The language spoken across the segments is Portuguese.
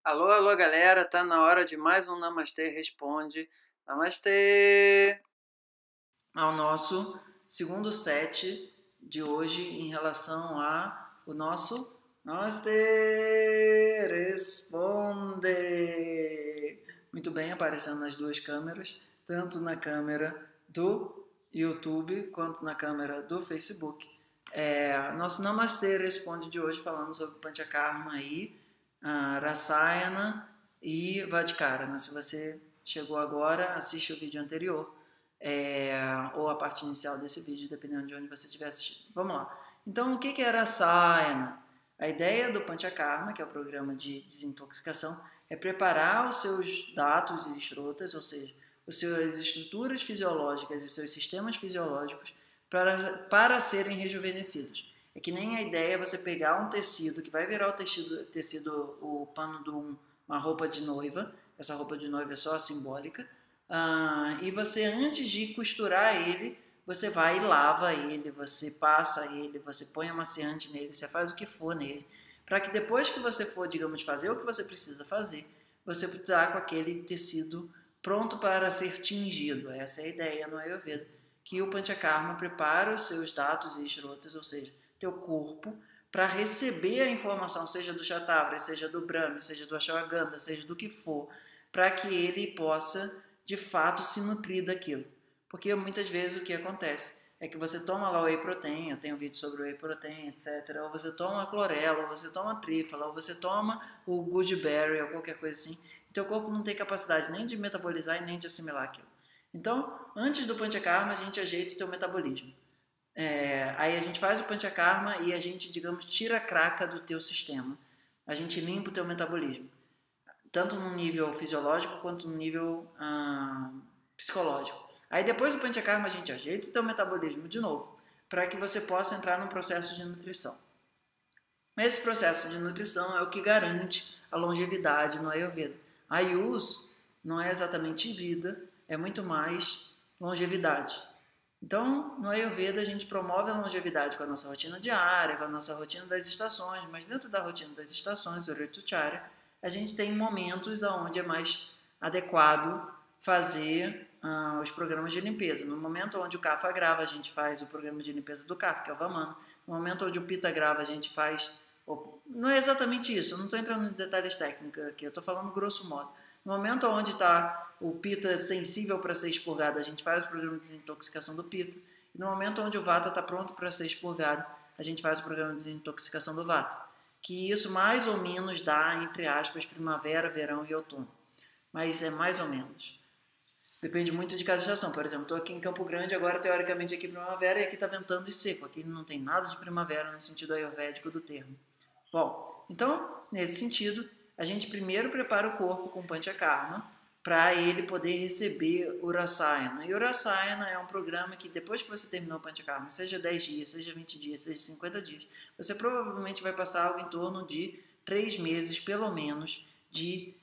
Alô, alô, galera, tá na hora de mais um Namastê Responde. Namastê! Ao nosso segundo set de hoje em relação a o nosso Namastê Responde. Muito bem, aparecendo nas duas câmeras, tanto na câmera do YouTube quanto na câmera do Facebook. Nosso Namastê Responde de hoje falando sobre Panchakarma e Rasayana e Vadkarana. Se você chegou agora, assiste o vídeo anterior ou a parte inicial desse vídeo, dependendo de onde você estiver assistindo. Vamos lá. Então, o que é Rasayana? A ideia do Panchakarma, que é o programa de desintoxicação, é preparar os seus datos e estrotas, ou seja, as suas estruturas fisiológicas e os seus sistemas fisiológicos para serem rejuvenescidos. É que nem a ideia é você pegar um tecido que vai virar o tecido o pano de uma roupa de noiva. Essa roupa de noiva é só simbólica. E você, antes de costurar ele, você vai e lava ele, você passa ele, você põe amaciante nele, você faz o que for nele, para que depois que você for, digamos, fazer o que você precisa fazer, você está com aquele tecido pronto para ser tingido. Essa é a ideia no Ayurveda, que o Panchakarma prepara os seus datos e shrotas, ou seja, teu corpo, para receber a informação, seja do Shatavra, seja do Brahma, seja do Ashwagandha, seja do que for, para que ele possa, de fato, se nutrir daquilo. Porque muitas vezes o que acontece é que você toma lá o whey protein, eu tenho um vídeo sobre o whey protein, etc. Ou você toma a clorela, ou você toma a trífala, ou você toma o goodberry, ou qualquer coisa assim. E teu corpo não tem capacidade nem de metabolizar e nem de assimilar aquilo. Então, antes do Panchakarma, a gente ajeita o teu metabolismo. Aí a gente faz o Panchakarma e a gente, digamos, tira a craca do teu sistema. A gente limpa o teu metabolismo. Tanto no nível fisiológico quanto no nível psicológico. Aí depois do Panchakarma a gente ajeita o teu metabolismo de novo, para que você possa entrar num processo de nutrição. Esse processo de nutrição é o que garante a longevidade no Ayurveda. A Ayus não é exatamente vida, é muito mais longevidade. Então, no Ayurveda, a gente promove a longevidade com a nossa rotina diária, com a nossa rotina das estações, mas dentro da rotina das estações, do Ritucharya, a gente tem momentos onde é mais adequado fazer os programas de limpeza. No momento onde o Kapha grava, a gente faz o programa de limpeza do Kapha, que é o Vamana. No momento onde o Pitta grava, a gente faz... Não é exatamente isso, eu não estou entrando em detalhes técnicos aqui, eu estou falando grosso modo. No momento onde está o Pitta sensível para ser expurgado, a gente faz o programa de desintoxicação do Pitta. E no momento onde o Vata está pronto para ser expurgado, a gente faz o programa de desintoxicação do Vata. Que isso mais ou menos dá, entre aspas, primavera, verão e outono. Mas é mais ou menos. Depende muito de cada estação. Por exemplo, estou aqui em Campo Grande, agora teoricamente aqui primavera, e aqui está ventando e seco. Aqui não tem nada de primavera no sentido ayurvédico do termo. Bom, então, nesse sentido, a gente primeiro prepara o corpo com Panchakarma para ele poder receber o Rasayana. E o Rasayana é um programa que depois que você terminou o Panchakarma, seja 10 dias, seja 20 dias, seja 50 dias, você provavelmente vai passar algo em torno de 3 meses, pelo menos, de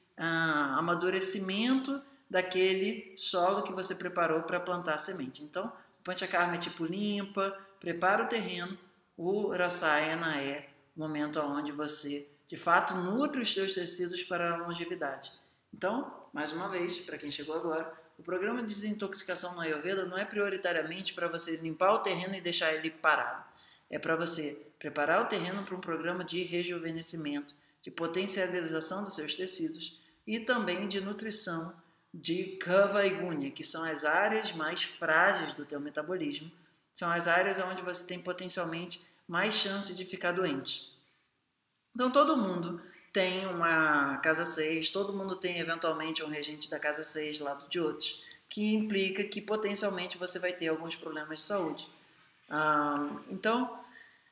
amadurecimento daquele solo que você preparou para plantar a semente. Então, o Panchakarma é tipo limpa, prepara o terreno, o Rasayana é o momento onde você, de fato, nutre os seus tecidos para a longevidade. Então, mais uma vez, para quem chegou agora, o programa de desintoxicação no Ayurveda não é prioritariamente para você limpar o terreno e deixar ele parado. É para você preparar o terreno para um programa de rejuvenescimento, de potencialização dos seus tecidos e também de nutrição de Kava e Gunya, que são as áreas mais frágeis do teu metabolismo. São as áreas onde você tem potencialmente mais chance de ficar doente. Então todo mundo tem uma casa 6, todo mundo tem eventualmente um regente da casa 6 lado de outros, que implica que potencialmente você vai ter alguns problemas de saúde. Então,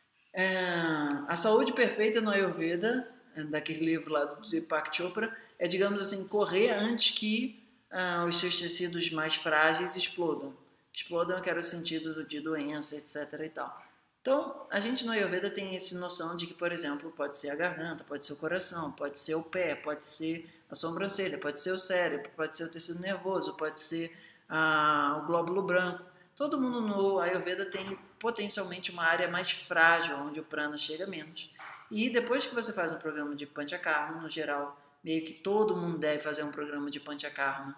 a saúde perfeita no Ayurveda, daquele livro lá do Deepak Chopra, é, digamos assim, correr antes que os seus tecidos mais frágeis explodam. Explodam, eu quero o sentido de doença, etc. e tal. Então, a gente no Ayurveda tem essa noção de que, por exemplo, pode ser a garganta, pode ser o coração, pode ser o pé, pode ser a sobrancelha, pode ser o cérebro, pode ser o tecido nervoso, pode ser o glóbulo branco. Todo mundo no Ayurveda tem potencialmente uma área mais frágil, onde o prana chega menos. E depois que você faz um programa de Panchakarma, no geral, meio que todo mundo deve fazer um programa de Panchakarma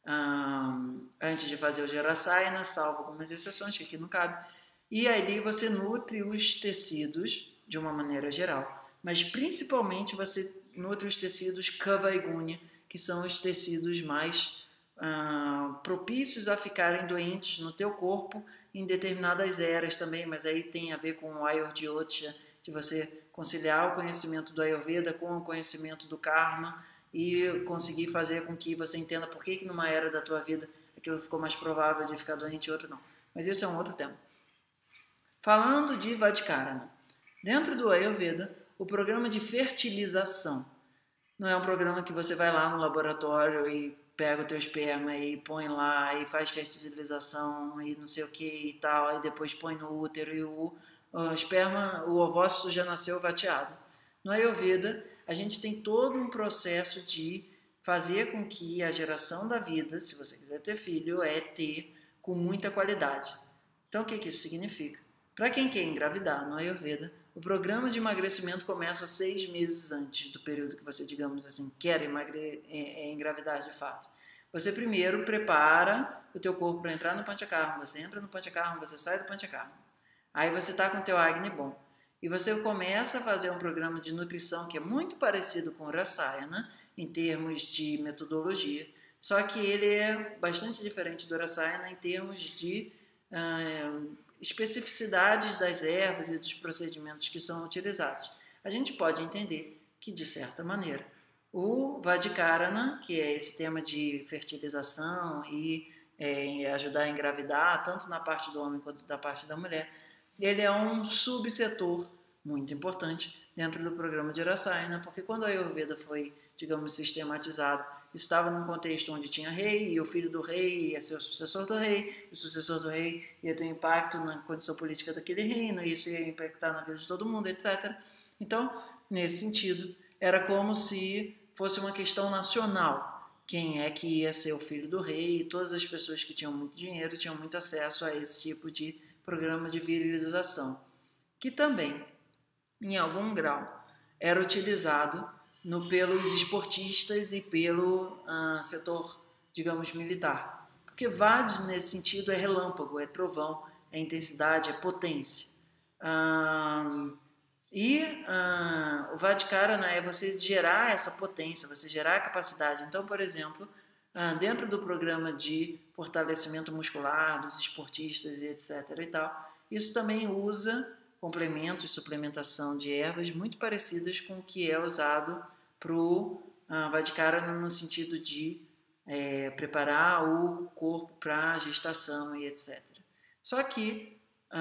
antes de fazer o Jarasayana, salvo algumas exceções que aqui não cabe. E aí você nutre os tecidos de uma maneira geral, mas principalmente você nutre os tecidos Kava e Gunya, que são os tecidos mais propícios a ficarem doentes no teu corpo em determinadas eras também, mas aí tem a ver com o Ayurveda, de você conciliar o conhecimento do Ayurveda com o conhecimento do Karma e conseguir fazer com que você entenda por que numa era da tua vida aquilo ficou mais provável de ficar doente e outro não. Mas isso é um outro tema. Falando de Vadkarana, dentro do Ayurveda, o programa de fertilização não é um programa que você vai lá no laboratório e pega o teu esperma e põe lá e faz fertilização e não sei o que e tal, e depois põe no útero e o esperma, o ovócito já nasceu vateado. No Ayurveda, a gente tem todo um processo de fazer com que a geração da vida, se você quiser ter filho, é ter com muita qualidade. Então, o que isso significa? Para quem quer engravidar no Ayurveda, o programa de emagrecimento começa 6 meses antes do período que você, digamos assim, quer engravidar de fato. Você primeiro prepara o teu corpo para entrar no Panchakarma, você entra no Panchakarma, você sai do Panchakarma. Aí você está com o teu Agni bom. E você começa a fazer um programa de nutrição que é muito parecido com o Rasayana, em termos de metodologia, só que ele é bastante diferente do Rasayana em termos de especificidades das ervas e dos procedimentos que são utilizados. A gente pode entender que, de certa maneira, o Vadkarana, que é esse tema de fertilização e ajudar a engravidar, tanto na parte do homem quanto da parte da mulher, ele é um subsetor muito importante dentro do programa de Rasayana, porque quando a Ayurveda foi, digamos, sistematizado, estava num contexto onde tinha rei, e o filho do rei ia ser o sucessor do rei, e o sucessor do rei ia ter um impacto na condição política daquele reino, e isso ia impactar na vida de todo mundo, etc. Então, nesse sentido, era como se fosse uma questão nacional. Quem é que ia ser o filho do rei, e todas as pessoas que tinham muito dinheiro tinham muito acesso a esse tipo de programa de virilização, que também, em algum grau, era utilizado pelos esportistas e pelo setor, digamos, militar. Porque Vad, nesse sentido, é relâmpago, é trovão, é intensidade, é potência. O Vadkarana é você gerar essa potência, você gerar a capacidade. Então, por exemplo, dentro do programa de fortalecimento muscular dos esportistas e etc. e tal, isso também usa complementos, suplementação de ervas muito parecidas com o que é usado para o Vadkarana no sentido de preparar o corpo para a gestação e etc. Só que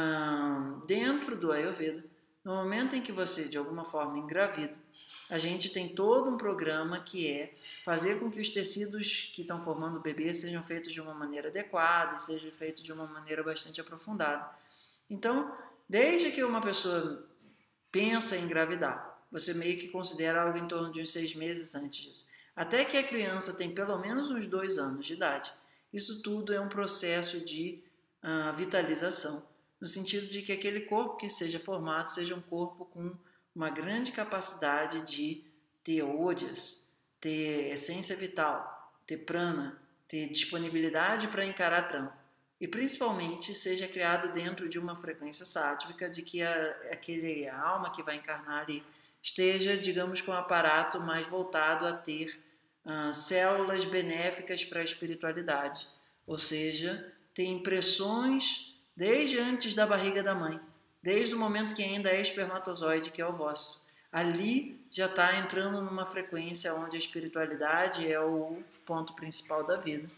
dentro do Ayurveda, no momento em que você de alguma forma engravida, a gente tem todo um programa que é fazer com que os tecidos que estão formando o bebê sejam feitos de uma maneira adequada, sejam feitos de uma maneira bastante aprofundada. Então, desde que uma pessoa pensa em engravidar, você meio que considera algo em torno de uns 6 meses antes disso. Até que a criança tem pelo menos uns 2 anos de idade. Isso tudo é um processo de vitalização, no sentido de que aquele corpo que seja formado seja um corpo com uma grande capacidade de ter ojas, ter essência vital, ter prana, ter disponibilidade para encarar tranco. E principalmente seja criado dentro de uma frequência sátrica, de que a alma que vai encarnar ali esteja, digamos, com um aparato mais voltado a ter células benéficas para a espiritualidade, ou seja, ter impressões desde antes da barriga da mãe, desde o momento que ainda é espermatozoide, que é o ovócito. Ali já está entrando numa frequência onde a espiritualidade é o ponto principal da vida.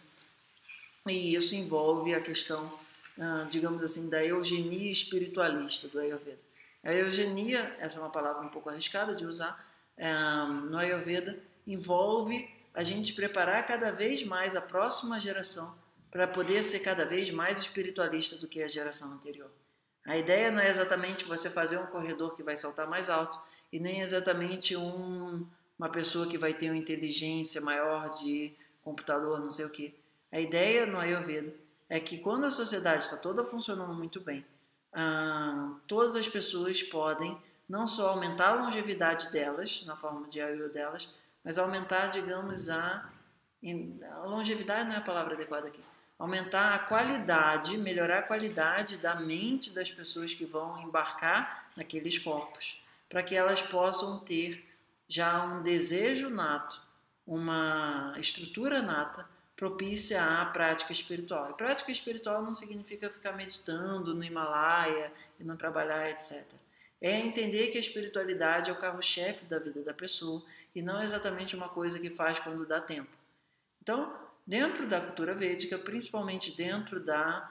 E isso envolve a questão, digamos assim, da eugenia espiritualista do Ayurveda. A eugenia, essa é uma palavra um pouco arriscada de usar, no Ayurveda, envolve a gente preparar cada vez mais a próxima geração para poder ser cada vez mais espiritualista do que a geração anterior. A ideia não é exatamente você fazer um corredor que vai saltar mais alto e nem exatamente uma pessoa que vai ter uma inteligência maior de computador, não sei o quê. A ideia no Ayurveda é que quando a sociedade está toda funcionando muito bem, todas as pessoas podem não só aumentar a longevidade delas, na forma de Ayurveda delas, mas aumentar, digamos, a longevidade não é a palavra adequada aqui. Aumentar a qualidade, melhorar a qualidade da mente das pessoas que vão embarcar naqueles corpos, para que elas possam ter já um desejo nato, uma estrutura nata propícia à prática espiritual. E prática espiritual não significa ficar meditando no Himalaia e não trabalhar, etc. É entender que a espiritualidade é o carro-chefe da vida da pessoa e não exatamente uma coisa que faz quando dá tempo. Então, dentro da cultura védica, principalmente dentro da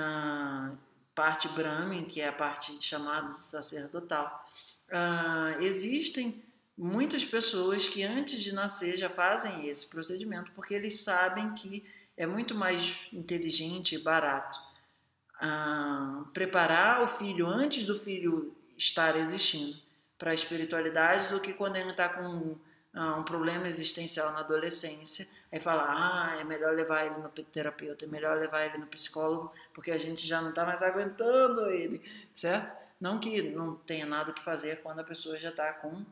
parte Brahmin, que é a parte chamada de sacerdotal, existem muitas pessoas que antes de nascer já fazem esse procedimento porque eles sabem que é muito mais inteligente e barato preparar o filho antes do filho estar existindo para a espiritualidade do que quando ele está com um problema existencial na adolescência, aí fala, é melhor levar ele no terapeuta, é melhor levar ele no psicólogo, porque a gente já não está mais aguentando ele, certo? Não que não tenha nada o que fazer quando a pessoa já está com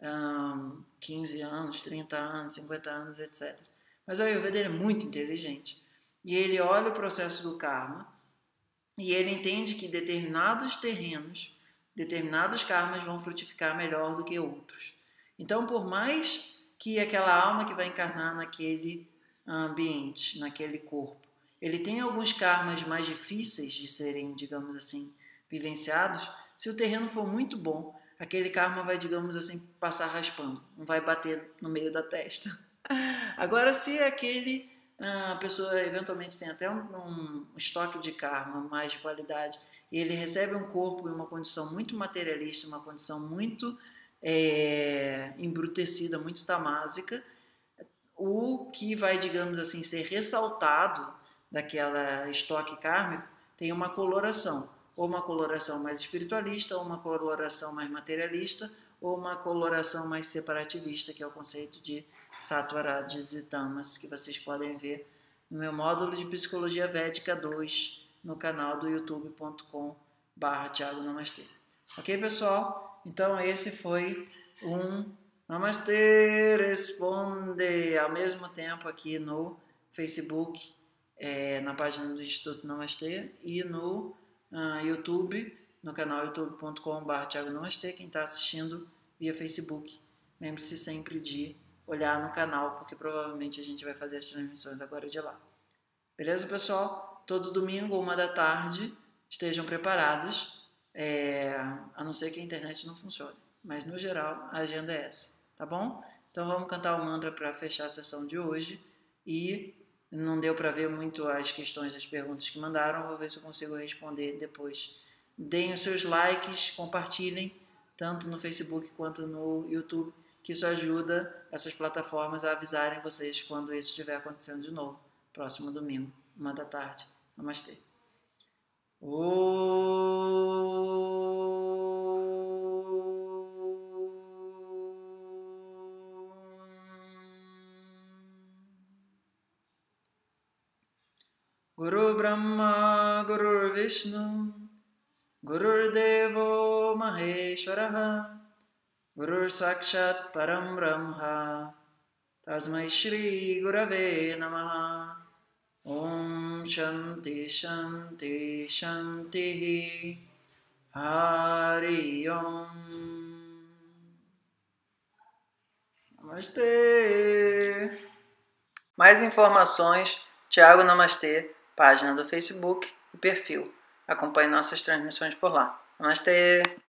15 anos, 30 anos, 50 anos, etc. Mas o Ayurveda é muito inteligente. E ele olha o processo do karma e ele entende que determinados terrenos, determinados karmas vão frutificar melhor do que outros. Então, por mais que aquela alma que vai encarnar naquele ambiente, naquele corpo, ele tem alguns karmas mais difíceis de serem, digamos assim, vivenciados, se o terreno for muito bom, aquele karma vai, digamos assim, passar raspando, não vai bater no meio da testa. Agora, se a pessoa eventualmente tem até um estoque de karma mais de qualidade, e ele recebe um corpo em uma condição muito materialista, uma condição muito embrutecida, muito tamásica, o que vai, digamos assim, ser ressaltado daquela estoque kármico tem uma coloração, ou uma coloração mais espiritualista, ou uma coloração mais materialista, ou uma coloração mais separativista, que é o conceito de Sattva, Rajas e Tamas, que vocês podem ver no meu módulo de Psicologia Védica 2, no canal do youtube.com/Thiago Namastê. Ok, pessoal? Então, esse foi um Namastê Responde, ao mesmo tempo aqui no Facebook, na página do Instituto Namastê, e no YouTube, no canal youtube.com/Thiago Namastê, quem está assistindo via Facebook. Lembre-se sempre de olhar no canal, porque provavelmente a gente vai fazer as transmissões agora de lá. Beleza, pessoal? Todo domingo, 13h, estejam preparados. A não ser que a internet não funcione, mas no geral a agenda é essa, tá bom? Então vamos cantar o mantra para fechar a sessão de hoje, e não deu para ver muito as questões, as perguntas que mandaram, vou ver se eu consigo responder depois. Deem os seus likes, compartilhem, tanto no Facebook quanto no YouTube, que isso ajuda essas plataformas a avisarem vocês quando isso estiver acontecendo de novo, próximo domingo, 13h. Namastê. Guru Brahma, Guru Vishnu, Guru Devo Maheshwaraha, Guru Sakshat Param Brahma, Tasmai Shri Gurave Namaha. Om Shanti Shanti Shanti Hari Om. Namastê. Mais informações, Thiago Namastê, página do Facebook e perfil. Acompanhe nossas transmissões por lá. Namastê.